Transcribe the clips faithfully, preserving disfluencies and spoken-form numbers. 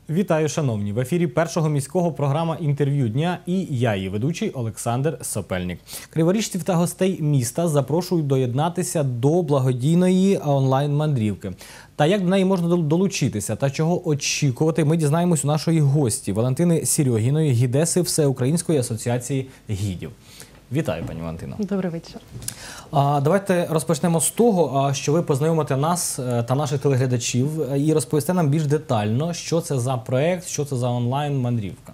Вітаю, шановні! В ефірі Першого міського програма «Інтерв'ю дня» і я, її ведучий Олександр Сопельник. Криворіжців та гостей міста запрошують доєднатися до благодійної онлайн-мандрівки. Та як до неї можна долучитися та чого очікувати, ми дізнаємось у нашої гості Валентини Серьогіної, гідеси Всеукраїнської асоціації гідів. Вітаю, пані Валентино. Добрий вечір. А, давайте розпочнемо з того, що ви познайомите нас та наших телеглядачів і розповісте нам більш детально, що це за проєкт, що це за онлайн-мандрівка.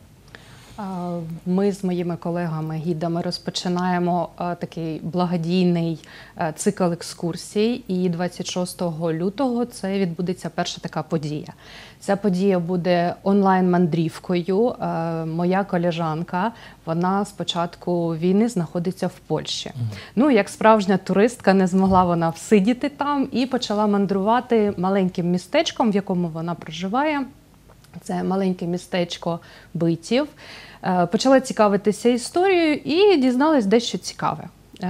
Ми з моїми колегами-гідами розпочинаємо такий благодійний цикл екскурсій, і двадцять шостого лютого це відбудеться перша така подія. Ця подія буде онлайн-мандрівкою. Моя колежанка, вона з початку війни знаходиться в Польщі. Угу. Ну, як справжня туристка, не змогла вона всидіти там і почала мандрувати маленьким містечком, в якому вона проживає. Це маленьке містечко Битів. Почала цікавитися історією і дізналась дещо цікаве.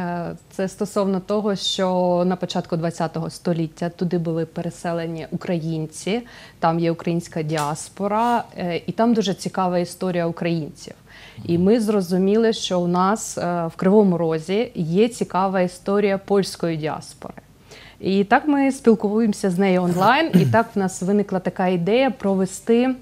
Це стосовно того, що на початку ХХ століття туди були переселені українці, там є українська діаспора, і там дуже цікава історія українців. І ми зрозуміли, що у нас в Кривому Розі є цікава історія польської діаспори. І так ми спілкуємося з нею онлайн, і так в нас виникла така ідея провести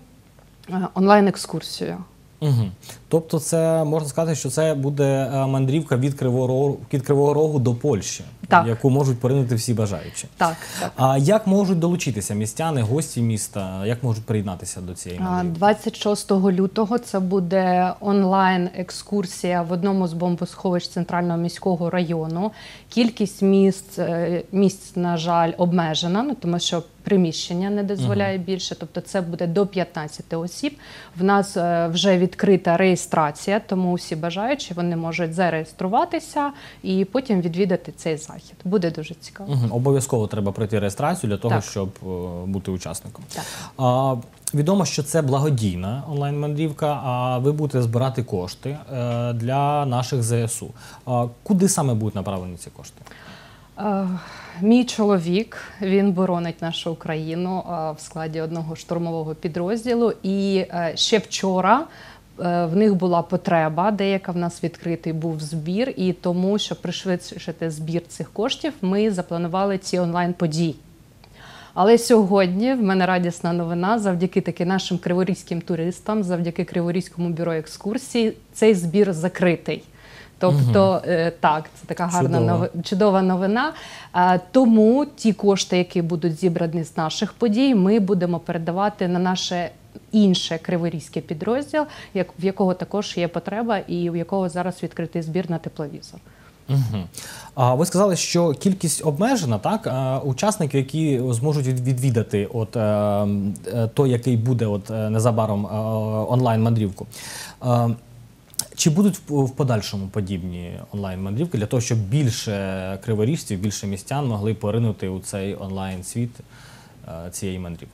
онлайн-екскурсію. Угу. Тобто це, можна сказати, що це буде мандрівка від Кривого Рогу, від Кривого Рогу до Польщі, так, яку можуть поринути всі бажаючі. Так, так. А як можуть долучитися містяни, гості міста, як можуть приєднатися до цієї мандрівки? двадцять шостого лютого це буде онлайн-екскурсія в одному з бомбосховищ Центрального міського району. Кількість місць, місць, на жаль, обмежена, ну, тому що приміщення не дозволяє угу. більше, тобто це буде до п'ятнадцяти осіб. В нас вже відкрита реєстрація, тому всі бажаючі, вони можуть зареєструватися і потім відвідати цей захід. Буде дуже цікаво. Угу. Обов'язково треба пройти реєстрацію для того, так. щоб uh, бути учасником. Так. А, відомо, що це благодійна онлайн-мандрівка, а ви будете збирати кошти uh, для наших зе ес у. Uh, куди саме будуть направлені ці кошти? Uh, Мій чоловік, він боронить нашу Україну в складі одного штурмового підрозділу. І ще вчора в них була потреба, деяка в нас відкритий був збір. І тому, щоб пришвидшити збір цих коштів, ми запланували ці онлайн-події. Але сьогодні в мене радісна новина, завдяки таки нашим криворізьким туристам, завдяки Криворізькому бюро екскурсій, цей збір закритий. Тобто, угу. так, це така гарна, нов... чудова новина. Тому ті кошти, які будуть зібрані з наших подій, ми будемо передавати на наше інше криворізьке підрозділ, в якого також є потреба і у якого зараз відкритий збір на тепловізор. Угу. А ви сказали, що кількість обмежена, так? А, учасників, які зможуть відвідати от, а, той, який буде от, незабаром онлайн-мандрівку. Чи будуть в подальшому подібні онлайн-мандрівки для того, щоб більше криворіжців, більше містян могли поринути у цей онлайн-світ цієї мандрівки?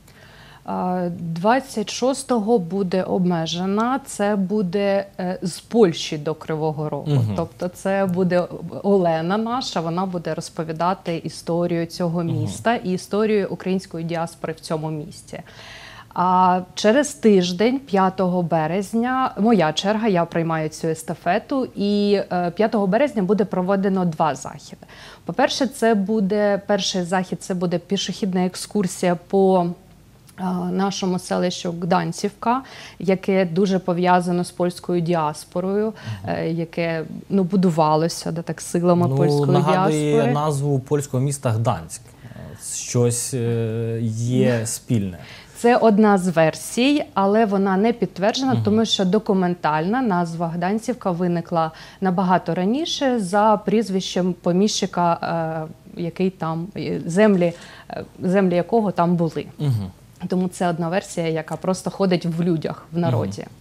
двадцять шостого буде обмежена, це буде з Польщі до Кривого Рогу. Угу. Тобто це буде Олена наша, вона буде розповідати історію цього міста угу. і історію української діаспори в цьому місті. А через тиждень, п'ятого березня, моя черга, я приймаю цю естафету, і п'ятого березня буде проведено два заходи. По-перше, це буде, перший захід, це буде пішохідна екскурсія по нашому селищу Гданцівка, яке дуже пов'язано з польською діаспорою, uh-huh. яке ну, будувалося да, так, силами ну, польської нагадує діаспори. Нагадує назву польського міста Гданськ. Щось є спільне. Це одна з версій, але вона не підтверджена, uh-huh. тому що документальна назва Гданцівка виникла набагато раніше за прізвищем поміщика, який там, землі, землі якого там були. Uh-huh. Тому це одна версія, яка просто ходить в людях, в народі. Uh-huh.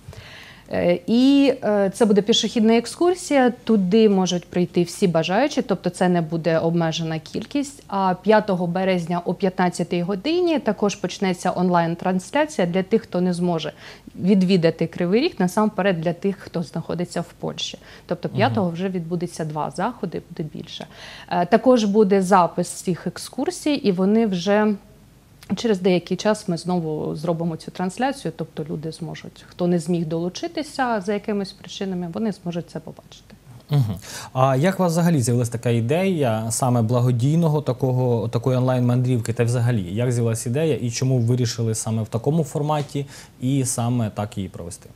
І це буде пішохідна екскурсія, туди можуть прийти всі бажаючі, тобто це не буде обмежена кількість. А п'ятого березня о п'ятнадцятій годині також почнеться онлайн-трансляція для тих, хто не зможе відвідати Кривий Ріг, насамперед для тих, хто знаходиться в Польщі. Тобто п'ятого вже відбудеться два заходи, буде більше. Також буде запис цих екскурсій, і вони вже Через деякий час ми знову зробимо цю трансляцію, тобто люди зможуть, хто не зміг долучитися за якимись причинами, вони зможуть це побачити. Угу. А як у вас взагалі з'явилася така ідея саме благодійного такого, такої онлайн-мандрівки? Та взагалі, як з'явилася ідея і чому вирішили саме в такому форматі і саме так її провести?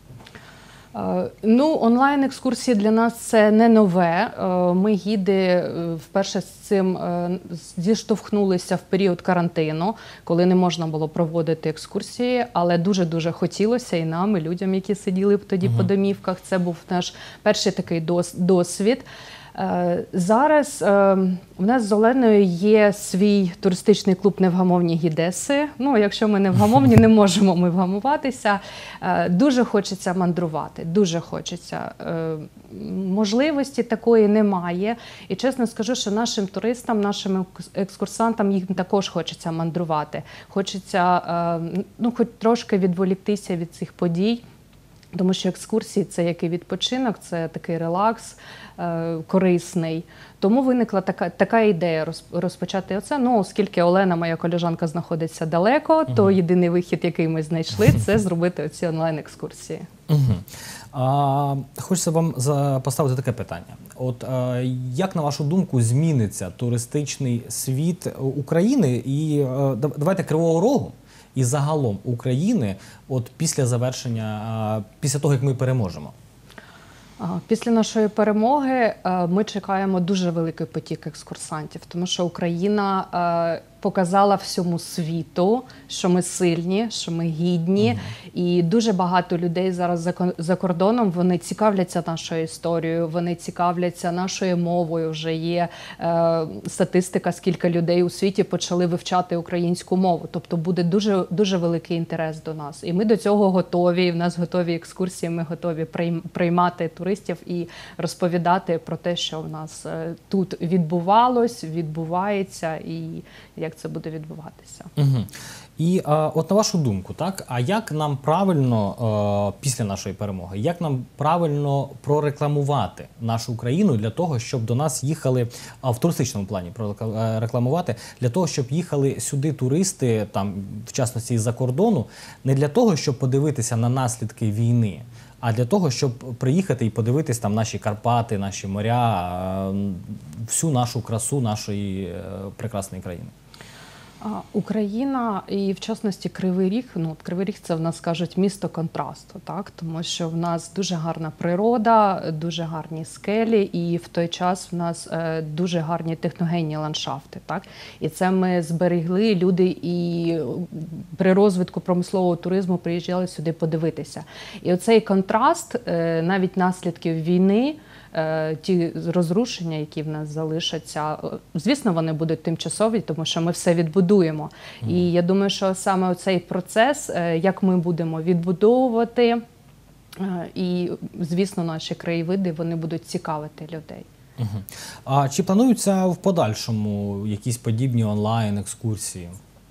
Ну, онлайн-екскурсії для нас це не нове. Ми, гіди, вперше з цим зіштовхнулися в період карантину, коли не можна було проводити екскурсії, але дуже-дуже хотілося і нам, і людям, які сиділи тоді угу. по домівках. Це був наш перший такий досвід. Зараз в нас з Оленою є свій туристичний клуб «Невгамовні гідеси». Ну, якщо ми невгамовні, не можемо ми вгамуватися. Дуже хочеться мандрувати, дуже хочеться. Можливості такої немає. І чесно скажу, що нашим туристам, нашим екскурсантам їм також хочеться мандрувати. Хочеться, ну, хоч трошки відволіктися від цих подій. Тому що екскурсії – це як і відпочинок, це такий релакс е, корисний. Тому виникла така, така ідея розпочати оце. Ну, оскільки Олена, моя колежанка, знаходиться далеко, угу. то єдиний вихід, який ми знайшли, це зробити оці онлайн-екскурсії. Угу. А, хочеться вам поставити таке питання. От а, як, на вашу думку, зміниться туристичний світ України і а, давайте Кривого Рогу і загалом України от після завершення, після того, як ми переможемо? Після нашої перемоги ми чекаємо дуже великий потік екскурсантів, тому що Україна показала всьому світу, що ми сильні, що ми гідні. Mm-hmm. І дуже багато людей зараз за, за кордоном, вони цікавляться нашою історією, вони цікавляться нашою мовою. Вже є е, статистика, скільки людей у світі почали вивчати українську мову. Тобто буде дуже, дуже великий інтерес до нас. І ми до цього готові, в нас готові екскурсії, ми готові приймати туристів і розповідати про те, що в нас тут відбувалось, відбувається і як це буде відбуватися. Угу. І а, от на вашу думку, так, а як нам правильно а, після нашої перемоги, як нам правильно прорекламувати нашу Україну для того, щоб до нас їхали, а в туристичному плані прорекламувати, для того, щоб їхали сюди туристи, там, в частності із-за кордону, не для того, щоб подивитися на наслідки війни, а для того, щоб приїхати і подивитись там наші Карпати, наші моря, всю нашу красу нашої прекрасної країни? Україна і, в частності, Кривий Ріг, ну, Кривий Ріг – це в нас, кажуть, місто контрасту, так? Тому що в нас дуже гарна природа, дуже гарні скелі, і в той час в нас е, дуже гарні техногенні ландшафти, так? І це ми зберегли, люди і при розвитку промислового туризму приїжджали сюди подивитися. І оцей контраст, е, навіть наслідків війни, ті розрушення, які в нас залишаться, звісно, вони будуть тимчасові, тому що ми все відбудуємо. Mm. І я думаю, що саме цей процес, як ми будемо відбудовувати, і, звісно, наші краєвиди, вони будуть цікавити людей. Uh-huh. А чи плануються в подальшому якісь подібні онлайн-екскурсії?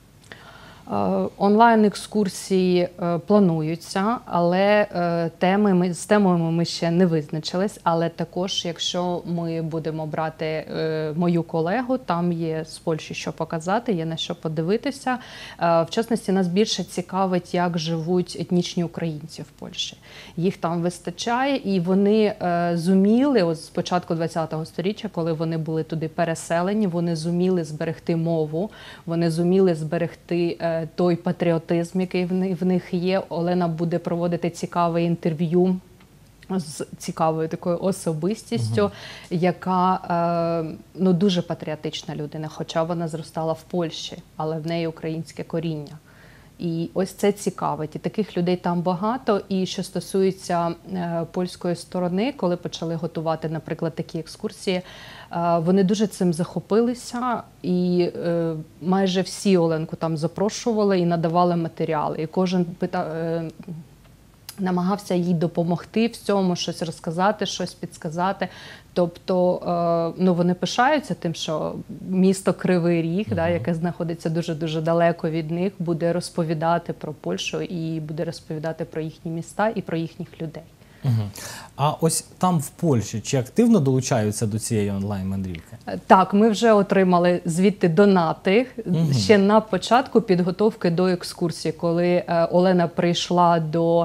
Онлайн-екскурсії плануються, але теми ми, з темами ми ще не визначились. Але також, якщо ми будемо брати мою колегу, там є з Польщі що показати, є на що подивитися. В частності, нас більше цікавить, як живуть етнічні українці в Польщі. Їх там вистачає, і вони зуміли, от з початку ХХ століття, коли вони були туди переселені, вони зуміли зберегти мову, вони зуміли зберегти той патріотизм, який в них є. Олена буде проводити цікаве інтерв'ю з цікавою такою особистістю, угу. яка е, ну, дуже патріотична людина, хоча вона зростала в Польщі, але в неї українське коріння. І ось це цікавить. І таких людей там багато. І що стосується е, польської сторони, коли почали готувати, наприклад, такі екскурсії, е, вони дуже цим захопилися. І е, майже всі Оленку там запрошували і надавали матеріали. І кожен питав, е, намагався їй допомогти в цьому, щось розказати, щось підсказати. Тобто, ну, вони пишаються тим, що місто Кривий Ріг, uh-huh. да, яке знаходиться дуже-дуже далеко від них, буде розповідати про Польщу і буде розповідати про їхні міста і про їхніх людей. Угу. А ось там в Польщі чи активно долучаються до цієї онлайн-мандрівки? Так, ми вже отримали звідти донати Угу. ще на початку підготовки до екскурсії, коли е, Олена прийшла до,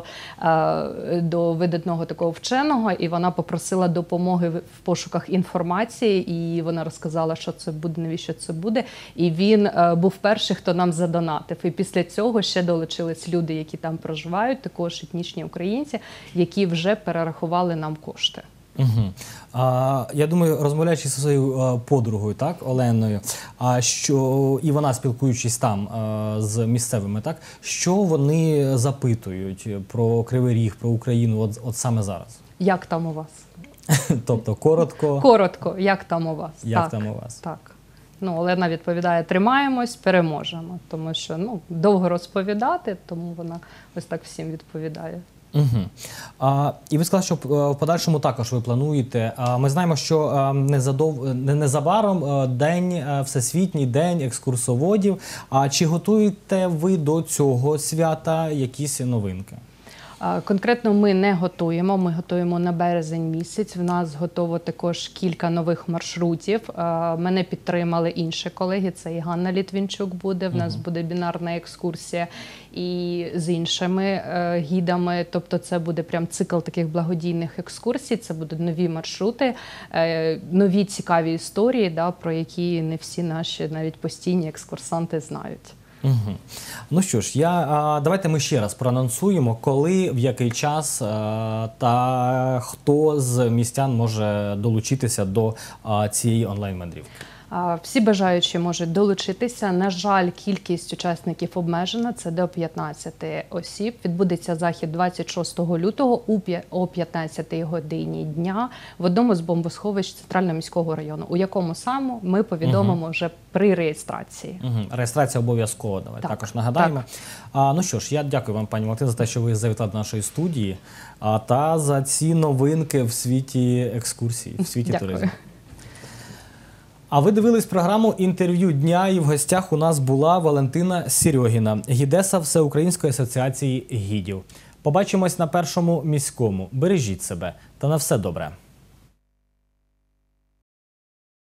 е, до видатного такого вченого, і вона попросила допомоги в, в пошуках інформації, і вона розказала, що це буде, навіщо це буде. І він е, був перший, хто нам задонатив. І після цього ще долучились люди, які там проживають, також етнічні українці, які вже перерахували нам кошти. Угу. А, я думаю, розмовляючи зі своєю а, подругою, так, Оленою, а що і вона, спілкуючись там а, з місцевими, так, що вони запитують про Кривий Ріг, про Україну от, от саме зараз? Як там у вас? Тобто коротко. Коротко, як там у вас? Як так, там у вас? Так. Ну, Олена відповідає: тримаємось, переможемо. Тому що, ну, довго розповідати, тому вона ось так всім відповідає. Угу. А, і ви сказали, що в подальшому також ви плануєте. А, ми знаємо, що а, незадов... незабаром а, день, а, Всесвітній день екскурсоводів. А чи готуєте ви до цього свята якісь новинки? Конкретно ми не готуємо, ми готуємо на березень місяць. В нас готово також кілька нових маршрутів. Мене підтримали інші колеги, це і Ганна Літвінчук буде, в нас буде бінарна екскурсія і з іншими гідами. Тобто це буде прям цикл таких благодійних екскурсій, це будуть нові маршрути, нові цікаві історії, да, про які не всі наші навіть постійні екскурсанти знають. Угу. Ну що ж, я, а, давайте ми ще раз проанонсуємо, коли, в який час а, та хто з містян може долучитися до а, цієї онлайн-мандрівки. Всі бажаючі можуть долучитися. На жаль, кількість учасників обмежена, це до п'ятнадцяти осіб. Відбудеться захід двадцять шостого лютого о п'ятнадцятій годині дня в одному з бомбосховищ Центрального міського району. У якому саме ми повідомимо угу. вже при реєстрації. Угу. Реєстрація обов'язкова, давай так, також нагадаємо. Так. А, ну що ж, я дякую вам, пані Валентина, за те, що ви завітали до нашої студії, а, та за ці новинки в світі екскурсій, в світі дякую. туризму. А ви дивились програму «Інтерв'ю дня», і в гостях у нас була Валентина Серьогіна, гідеса Всеукраїнської асоціації гідів. Побачимось на Першому міському. Бережіть себе та на все добре.